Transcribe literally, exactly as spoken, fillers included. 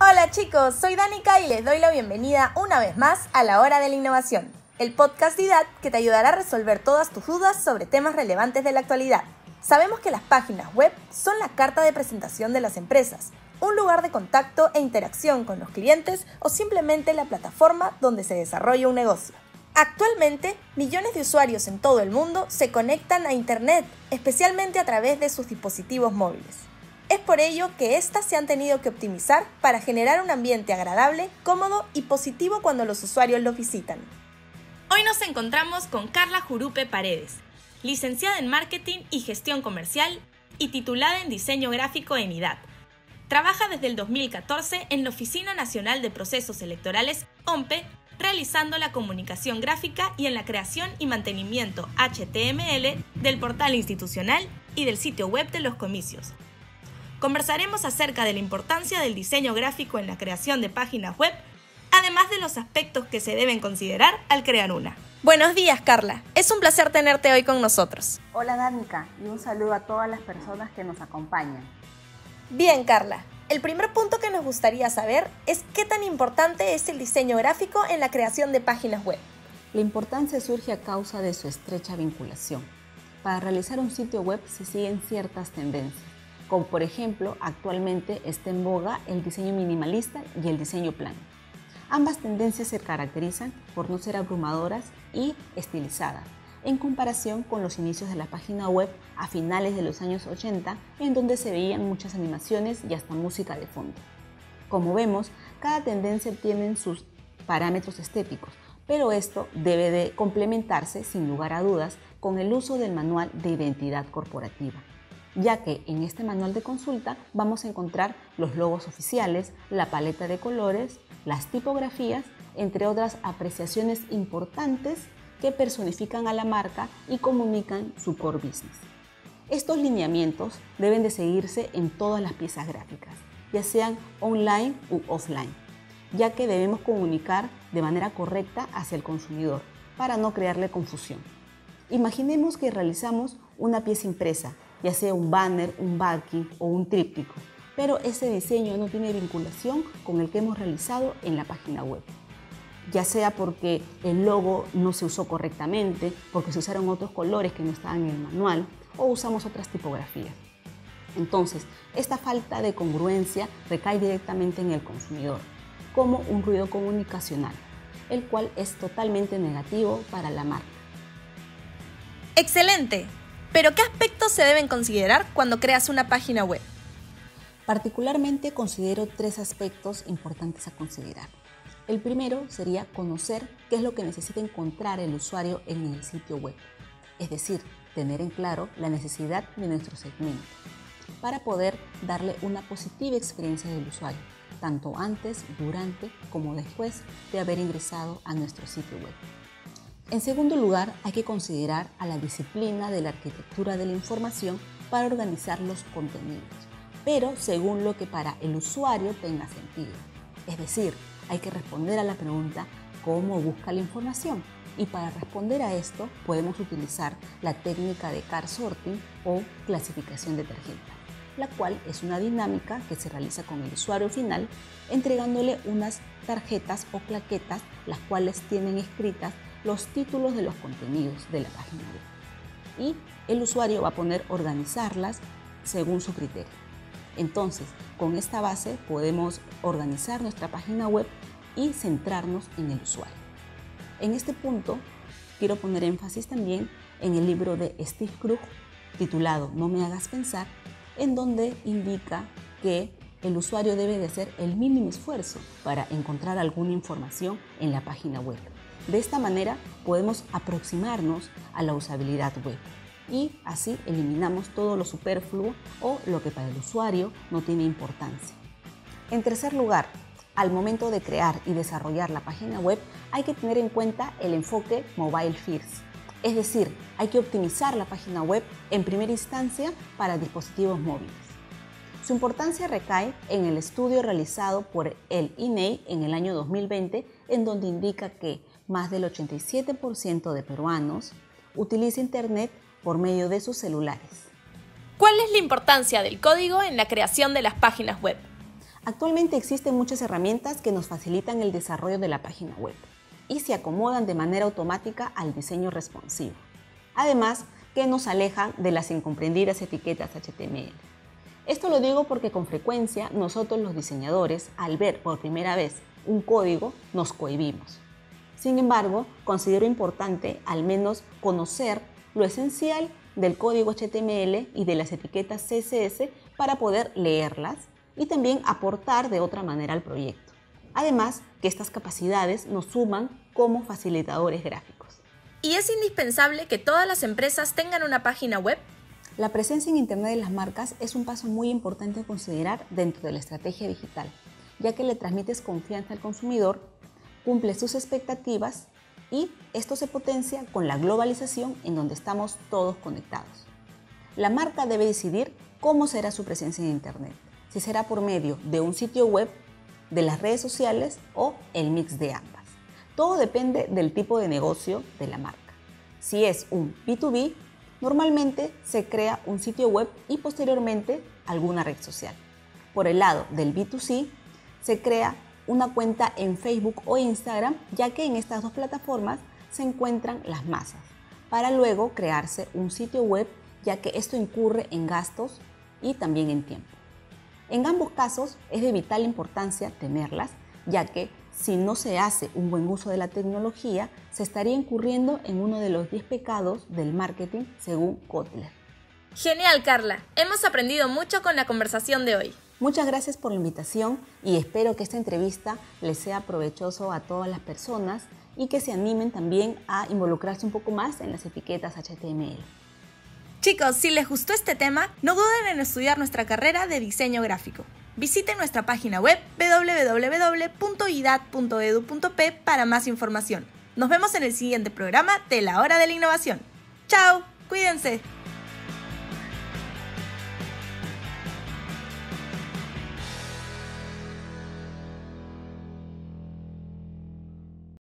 Hola chicos, soy Danica y les doy la bienvenida una vez más a La Hora de la Innovación, el podcast de I D A T que te ayudará a resolver todas tus dudas sobre temas relevantes de la actualidad. Sabemos que las páginas web son la carta de presentación de las empresas, un lugar de contacto e interacción con los clientes o simplemente la plataforma donde se desarrolla un negocio. Actualmente, millones de usuarios en todo el mundo se conectan a Internet, especialmente a través de sus dispositivos móviles. Es por ello que éstas se han tenido que optimizar para generar un ambiente agradable, cómodo y positivo cuando los usuarios los visitan. Hoy nos encontramos con Carla Jurupe Paredes, licenciada en Marketing y Gestión Comercial y titulada en Diseño Gráfico en I D A T. Trabaja desde el dos mil catorce en la Oficina Nacional de Procesos Electorales, O M P E, realizando la comunicación gráfica y en la creación y mantenimiento H T M L del portal institucional y del sitio web de los comicios. Conversaremos acerca de la importancia del diseño gráfico en la creación de páginas web, además de los aspectos que se deben considerar al crear una. Buenos días, Carla. Es un placer tenerte hoy con nosotros. Hola, Danica, y un saludo a todas las personas que nos acompañan. Bien, Carla. El primer punto que nos gustaría saber es qué tan importante es el diseño gráfico en la creación de páginas web. La importancia surge a causa de su estrecha vinculación. Para realizar un sitio web se siguen ciertas tendencias, como por ejemplo, actualmente está en boga el diseño minimalista y el diseño plano. Ambas tendencias se caracterizan por no ser abrumadoras y estilizadas, en comparación con los inicios de la página web a finales de los años ochenta, en donde se veían muchas animaciones y hasta música de fondo. Como vemos, cada tendencia tiene sus parámetros estéticos, pero esto debe de complementarse, sin lugar a dudas, con el uso del manual de identidad corporativa, ya que en este manual de consulta vamos a encontrar los logos oficiales, la paleta de colores, las tipografías, entre otras apreciaciones importantes que personifican a la marca y comunican su core business. Estos lineamientos deben de seguirse en todas las piezas gráficas, ya sean online u offline, ya que debemos comunicar de manera correcta hacia el consumidor para no crearle confusión. Imaginemos que realizamos una pieza impresa, ya sea un banner, un backing o un tríptico, pero ese diseño no tiene vinculación con el que hemos realizado en la página web, ya sea porque el logo no se usó correctamente, porque se usaron otros colores que no estaban en el manual o usamos otras tipografías. Entonces, esta falta de congruencia recae directamente en el consumidor, como un ruido comunicacional, el cual es totalmente negativo para la marca. ¡Excelente! ¿Pero qué aspectos se deben considerar cuando creas una página web? Particularmente considero tres aspectos importantes a considerar. El primero sería conocer qué es lo que necesita encontrar el usuario en el sitio web, es decir, tener en claro la necesidad de nuestro segmento, para poder darle una positiva experiencia del usuario, tanto antes, durante como después de haber ingresado a nuestro sitio web. En segundo lugar, hay que considerar a la disciplina de la arquitectura de la información para organizar los contenidos, pero según lo que para el usuario tenga sentido. Es decir, hay que responder a la pregunta ¿cómo busca la información? Y para responder a esto podemos utilizar la técnica de card sorting o clasificación de tarjeta, la cual es una dinámica que se realiza con el usuario final, entregándole unas tarjetas o claquetas, las cuales tienen escritas los títulos de los contenidos de la página web. Y el usuario va a poder organizarlas según su criterio. Entonces, con esta base podemos organizar nuestra página web y centrarnos en el usuario. En este punto, quiero poner énfasis también en el libro de Steve Krug, titulado No me hagas pensar, en donde indica que el usuario debe de hacer el mínimo esfuerzo para encontrar alguna información en la página web. De esta manera podemos aproximarnos a la usabilidad web y así eliminamos todo lo superfluo o lo que para el usuario no tiene importancia. En tercer lugar, al momento de crear y desarrollar la página web hay que tener en cuenta el enfoque mobile first, es decir, hay que optimizar la página web en primera instancia para dispositivos móviles. Su importancia recae en el estudio realizado por el I N E I en el año dos mil veinte, en donde indica que más del ochenta y siete por ciento de peruanos utiliza Internet por medio de sus celulares. ¿Cuál es la importancia del código en la creación de las páginas web? Actualmente existen muchas herramientas que nos facilitan el desarrollo de la página web y se acomodan de manera automática al diseño responsivo. Además, que nos alejan de las incomprendidas etiquetas H T M L. Esto lo digo porque con frecuencia nosotros los diseñadores, al ver por primera vez un código, nos cohibimos. Sin embargo, considero importante al menos conocer lo esencial del código H T M L y de las etiquetas C S S para poder leerlas y también aportar de otra manera al proyecto. Además, que estas capacidades nos suman como facilitadores gráficos. ¿Y es indispensable que todas las empresas tengan una página web? La presencia en Internet de las marcas es un paso muy importante a considerar dentro de la estrategia digital, ya que le transmites confianza al consumidor, cumple sus expectativas y esto se potencia con la globalización en donde estamos todos conectados. La marca debe decidir cómo será su presencia en Internet, si será por medio de un sitio web, de las redes sociales o el mix de ambas. Todo depende del tipo de negocio de la marca. Si es un B dos B, normalmente se crea un sitio web y posteriormente alguna red social. Por el lado del B dos C, se crea una cuenta en Facebook o Instagram, ya que en estas dos plataformas se encuentran las masas, para luego crearse un sitio web, ya que esto incurre en gastos y también en tiempo. En ambos casos es de vital importancia tenerlas, ya que si no se hace un buen uso de la tecnología, se estaría incurriendo en uno de los diez pecados del marketing según Kotler. Genial, Carla. Hemos aprendido mucho con la conversación de hoy. Muchas gracias por la invitación y espero que esta entrevista les sea provechoso a todas las personas y que se animen también a involucrarse un poco más en las etiquetas H T M L. Chicos, si les gustó este tema, no duden en estudiar nuestra carrera de diseño gráfico. Visiten nuestra página web doble u doble u doble u punto i d a t punto e d u punto p para más información. Nos vemos en el siguiente programa de La Hora de la Innovación. ¡Chao! ¡Cuídense!